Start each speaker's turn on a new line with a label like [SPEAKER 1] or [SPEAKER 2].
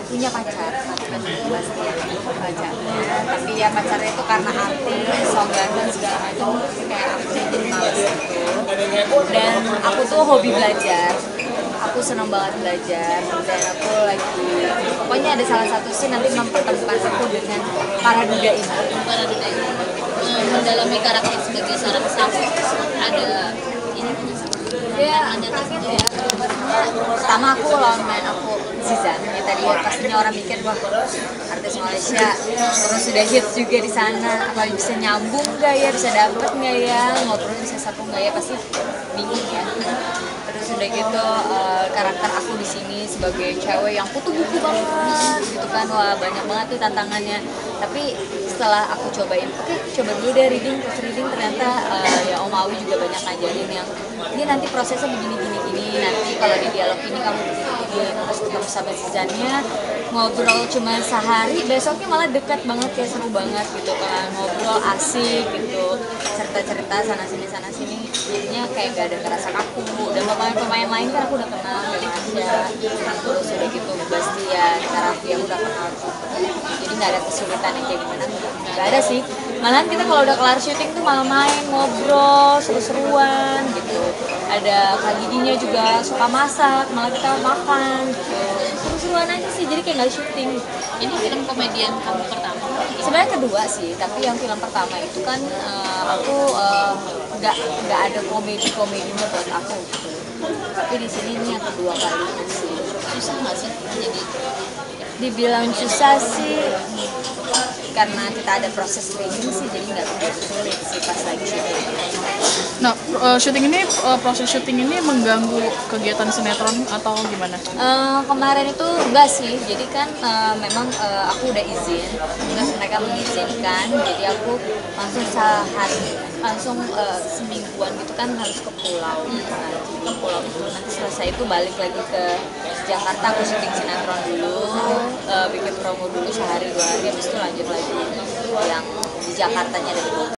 [SPEAKER 1] punya pacar, kan pasti ya pacarnya, tapi ya pacarnya itu karena artis, so ganteng segala macam, kayak aku jadi males gitu. Dan aku tuh hobi belajar, aku senang banget belajar, dan aku lagi pokoknya ada salah satu scene nanti mempertemukan aku dengan para duda ini.
[SPEAKER 2] Para dunia ini mendalami karakter sebagai seorang sapu ada ini
[SPEAKER 1] Ya kaget ya, maksudnya pertama aku lawan main aku Zizan ya, tadi ya pastinya orang mikir wah artis Malaysia terus sudah hits juga di sana, apa bisa nyambung nggak ya, bisa dapet nggak ya, ngobrol bisa satu nggak ya, pasti bingung ya. Terus udah gitu karakter aku di sini sebagai cewek yang kutu buku banget gitu kan, wah banyak banget tuh tantangannya. Tapi setelah aku cobain, oke coba dulu deh reading, terus reading ternyata ya Om Awi juga banyak ngajarin yang ini nanti prosesnya begini gini gini, nanti kalau di dialog ini kamu begini, terus ketemu sama Zizannya ngobrol cuma sehari, besoknya malah dekat banget, kayak seru banget gitu kan, ngobrol asik gitu, cerita-cerita sana sini jadinya kayak gak ada ngerasa kaku. Dan pemain lain kan aku udah kenal dari Asia, terus udah gitu Bastian, Karafi aku udah kenal juga, jadi nggak ada kesulitan yang kayak gimana, nggak ada sih. Malahan kita kalau udah kelar syuting tuh malah main ngobrol seru-seruan gitu. Ada Kak Giginya juga suka masak, malah kita makan gitu, seru-seruan aja sih, jadi kayak nggak syuting.
[SPEAKER 2] ini film komedian kamu pertama.
[SPEAKER 1] Sebenarnya kedua sih, tapi yang film pertama itu kan aku nggak ada komedinya buat aku gitu. Tapi di sini ini yang kedua kali sih.
[SPEAKER 2] Susah nggak sih jadi
[SPEAKER 1] Dibilang susah sih karena kita ada proses training sih, jadi nggak terlalu sulit sih pas lagi syuting.
[SPEAKER 3] Nah, proses syuting ini mengganggu kegiatan sinetron atau gimana?
[SPEAKER 1] Kemarin itu enggak sih, jadi kan memang aku udah izin, terus mereka mengizinkan, jadi aku langsung langsung semingguan gitu kan harus ke pulau. Nah, ke pulau itu nanti selesai itu balik lagi ke Jakarta, aku syuting sinetron dulu, bikin promo dulu sehari dua hari, habis itu lanjut lagi yang di Jakartanya dari Bogor.